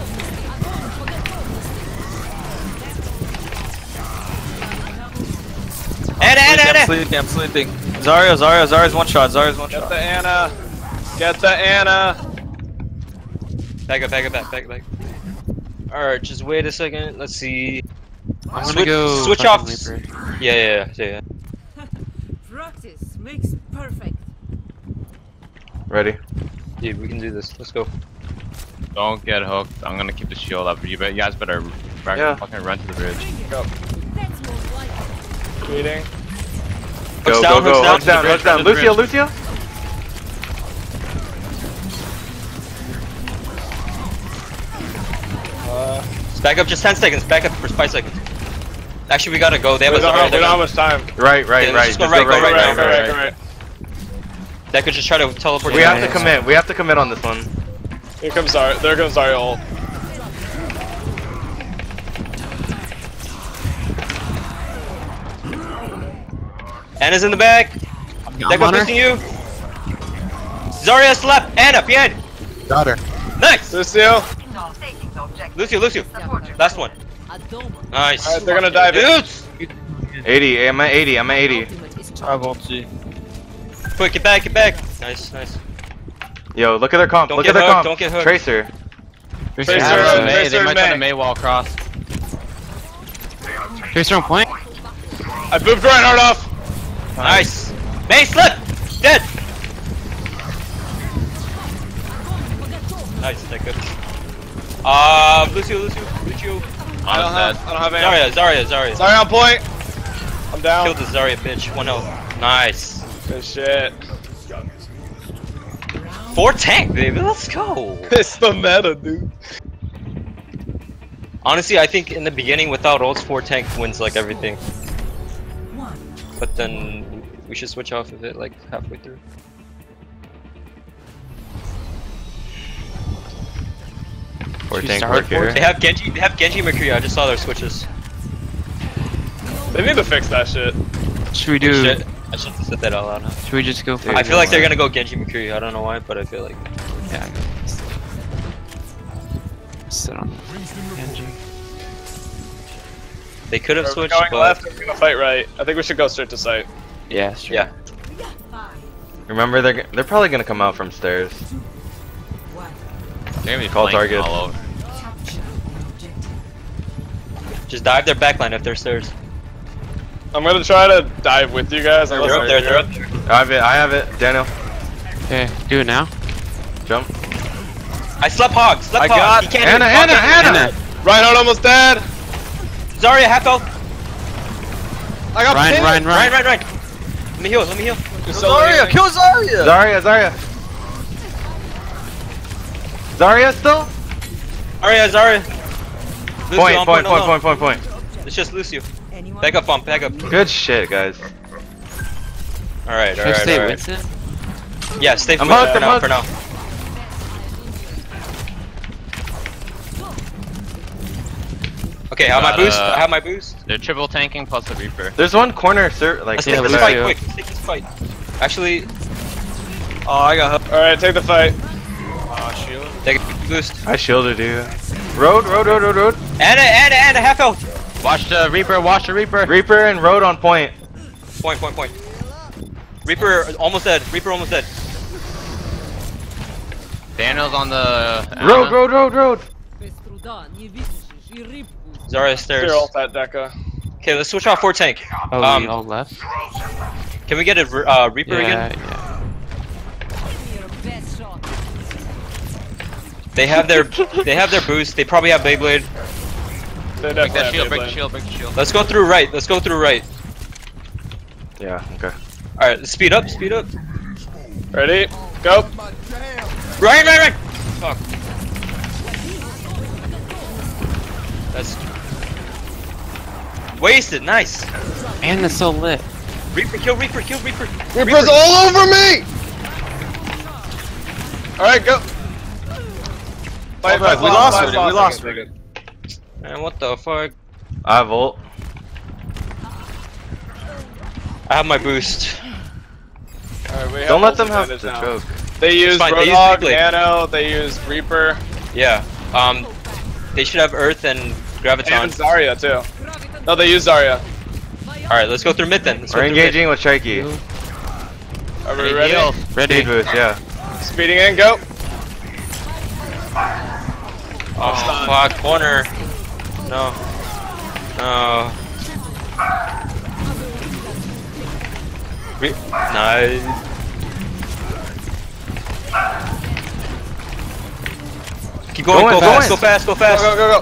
I'm sleeping. Zarya's one shot. Get the Ana. Back up. Alright, just wait a second. Let's see. I'm gonna go. Switch fucking off. Reaper. Yeah. Practice makes perfect. Ready. Dude, we can do this. Let's go. Don't get hooked. I'm gonna keep the shield up. You guys better fucking run to the bridge. Go. That's more likely. Meeting. Go. Hooks down. Hooks down. Lucio. Back up just 10 seconds. Back up for 5 seconds. Actually, we gotta go. They have We a don't Zarya. have much time. Right. Just go right. Right. That could just try to teleport. We you have guys. to commit. We have to commit on this one. Here comes Zarya. There comes Zarya ult. Anna's in the back. Deco on her. boosting you. Zarya slept. Anna, behind. Got her. Nice. Lucio. Lucio. Last one. Nice. Alright, they're gonna dive in. Dude. 80. I'm at 80. I won't see. Quick, get back. Nice. Yo, look at their comp. Don't Look get at their hooked, comp. don't get hooked. Tracer. Tracer, They might try May. to May wall cross. Tracer on point. I booped Reinhardt off. Nice. May slip. Dead. Nice, Deco. Lucio. I don't have any. Zarya. Zarya on point. I'm down. Killed the Zarya bitch. 1 health. Nice. Good shit. 4 tank, baby. Let's go. It's the meta, dude. Honestly, I think in the beginning, without ults, 4 tank wins like everything. But then we should switch off of it like halfway through. Or Should tank start work with here. They have Genji Mercury. I just saw their switches. They need to fix that shit. Should we do? Shit. I should have said that out loud. Huh? Should we just go for? I feel like they're gonna go Genji Mercury. I don't know why, but I feel like. Yeah. Sit on Genji. They could have Are we switched, going but left or we're gonna fight right? I think we should go straight to site. Yeah. Sure. yeah. Remember, they're probably gonna come out from stairs. They're gonna be Call flanking target. all over. Just dive their backline if they're stairs. I'm gonna try to dive with you guys. They're up there, they're up there. I have it, Daniel. Okay, do it now. Jump. I slept hog, I hog. got He can't Anna. Reinhardt almost dead. Zarya, half health. I got Ryan. Ryan. Let me heal. Zarya, kill Zarya! Zarya. Zarya still? Zarya. Lucio, Point. It's just Lucio. Back up. Good shit, guys. Alright. Should I stay Winston? Yeah, stay I'm for hooked. now. Okay, I have my boost. They're triple tanking plus the Reaper. There's one corner, sir. Like, Let's take this fight quick. Let's take this fight. Actually, I got hooked. Alright, take the fight. Shield. take a boost. I shielded you. Road. And a half health. Watch the Reaper. Reaper and Road on point. Point. Reaper almost dead. Daniel's on the Road. Zarya stairs. They're all at Deca. Okay, let's switch off 4 tank. Oh, we all left? Can we get a Reaper again? Yeah. They have their boost. They probably have Beyblade. They break definitely the have shield, Beyblade. break the shield. Let's go through right. Yeah, okay. Alright, speed up. Ready? Go. Right. Fuck. That's wasted. Nice. Man, that's so lit. Reaper, kill Reaper. Reaper's all over me! Alright, go. Fight, We lost it. Man, what the fuck? I have ult. I have my boost. Alright, Don't let them have the choke. They use fine, they use Roadhog, Beyblade. Nano, they use Reaper, Yeah. They should have Earth and and Graviton. Zarya too. No, they use Zarya. Alright, let's go through mid then. We're engaging with Sharky. Are we ready? Speed boost, yeah. Speeding in, go. Oh fuck, corner. No. Nice. Keep going, go fast. Go.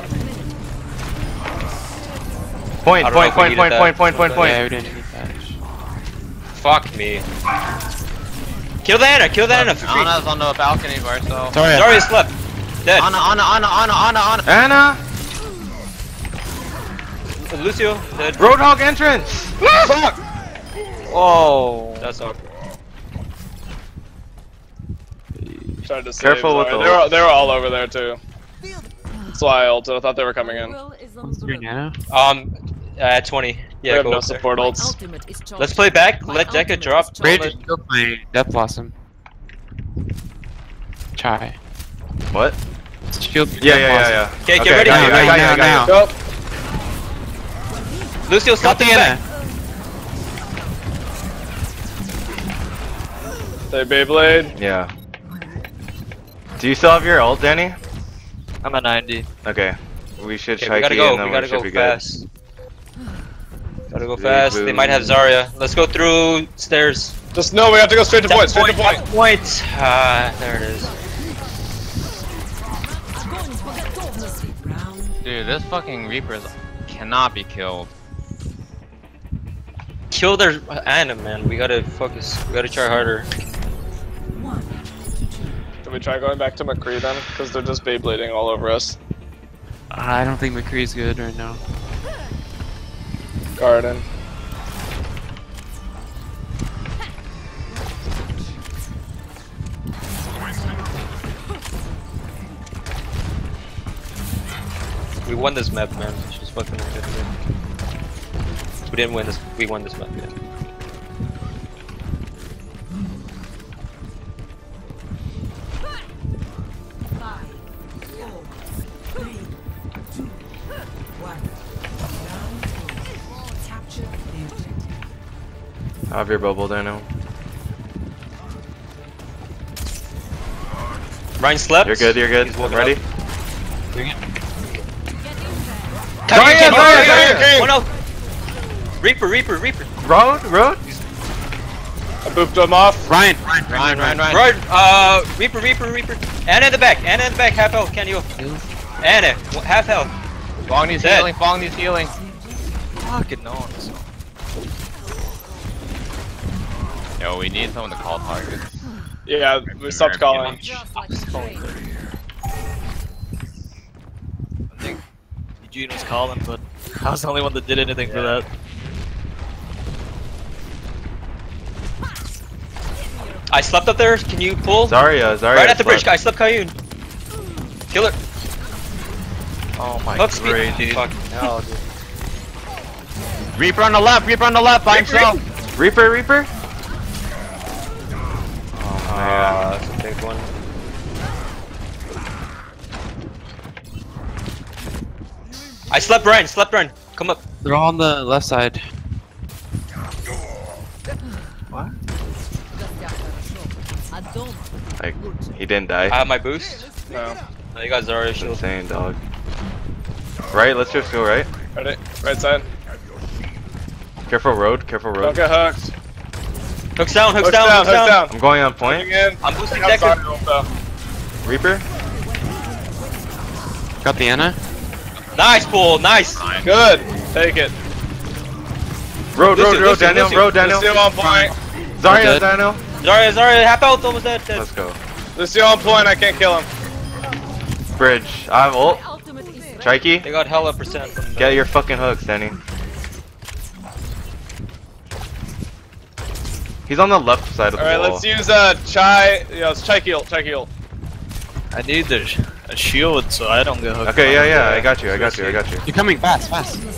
Point. Yeah, we didn't need that. Fuck me. Kill the Ana for free. Ana's on the balcony by herself. Zarya slept. Dead. Ana. Anna! Lucio, dead. Roadhog entrance! Fuck! Whoa. That's awkward. Tried to save Careful with Zarya. the They were all over there too. That's why I ulted. I thought they were coming in. Your Nano? At 20. We Yeah, have go no up there. support ults. Let's play back. Let Deca drop. Brandon, go play Death Blossom. Chai. What? Shield. Yeah. Okay, get ready. I got you. Go. Lucio, stop the back. They Beyblade. Yeah. Do you still have your ult, Danny? I'm at 90. Okay. We should Okay, try we gotta and go. then We gotta should go be fast. Gotta go Big fast. They might have Zarya. Let's go through stairs. Just know we have to go straight to point. Straight to point. Point. There it is. Dude, this fucking Reaper cannot be killed. Kill their Ana, man. We gotta focus. We gotta try harder. Can we try going back to McCree then? Because they're just Beyblading all over us. I don't think McCree's good right now. Garden. We won this map, man. It's just fucking ridiculous. We didn't win this. We won this map. Yeah. I have your bubble there now. Ryan slept. You're good. He's I'm woken ready. up. Zarya! Zarya! One out. Reaper. Road. I booped him off. Ryan. Reaper. Anna in the back, half health, can you? Anna, half health. Bong needs healing. Fucking no one. Yo, we need someone to call targets. Yeah, we stopped calling. Just like a train. I think Eugene was calling, but I was the only one that did anything for that. I slept up there, can you pull? Zarya. Right at the bridge, I slept Kayun. Kill her. Oh my Hook speed. god, dude. Fucking hell, dude. Reaper on the left by himself. Reaper. That's a big one. I slept Ryan. Come up. They're all on the left side. What? Like, he didn't die. I have my boost. No. No, you guys are already That's shield. insane, dog. Right, let's just go right. Ready? Right side. Careful road. Don't get hooked. Hooks down. Hook down. I'm going on point. Moving in. I'm boosting I got Decker. Zarya though. Reaper. Got the Anna. Nice pull, nice. Good. Take it. Road, Daniel. Lucio on point. Zarya, dead. Daniel. Zarya, half health, almost dead. Let's go. Lucio on point. I can't kill him. Bridge. I have ult. Trikey. They got hella percent from Get your fucking hooks, Danny. He's on the left side of the Alright, wall. let's use Chai. Yeah, it's Chai ult. I need a shield so I don't get hooked. Okay, yeah, I got you. You're coming fast.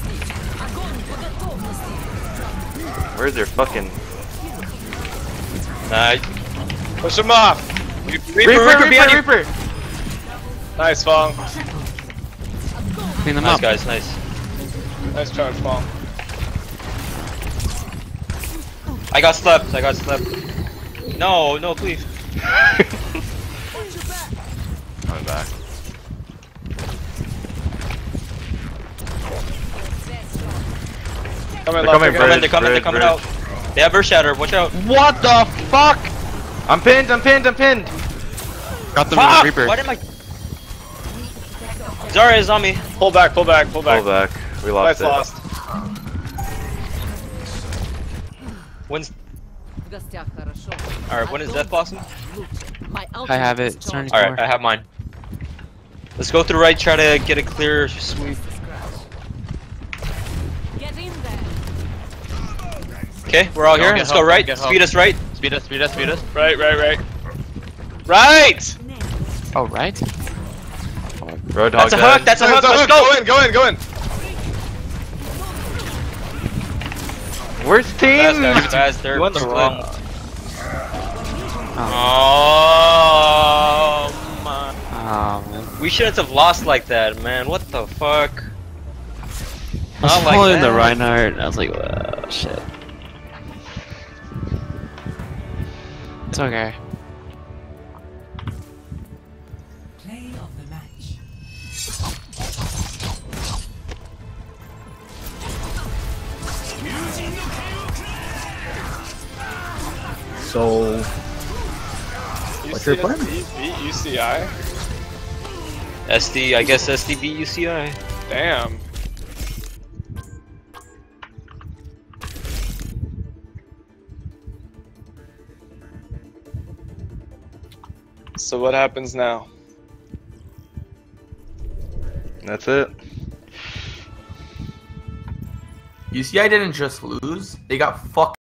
Where's their fucking... Nice. Push him off. Reaper behind you. Reaper! Nice, Fong. Clean them Nice up. guys, nice. Nice charge, Fong. I got slept. No, please. Coming back. They're They're coming out. They have Earth Shatter, watch out. What the fuck? I'm pinned! Got them Fuck! in the Reaper. Why did my... Zarya is on me. Pull back. Pull back. We lost Lights it. lost. When's... Alright, when is Death Blossom? I have it. It's turning Alright, I have mine. Let's go through right, try to get a clear sweep. Get in there. Okay, we're all here. Let's go right. Speed us right. Speed us. Right. Right! Oh, right? Roadhog That's a hook, that's a hook, let's go! Go in! Where's team? Fast, they're You went the wrong. Oh my. Oh, man. We shouldn't have lost like that, man. What the fuck? I was Not like following the that. Reinhardt, and I was like, oh, shit. It's okay. Play of the match. So, what's your plan? UCI? SD, I guess SD beat UCI. Damn. So what happens now? That's it. UCI didn't just lose, they got fucked.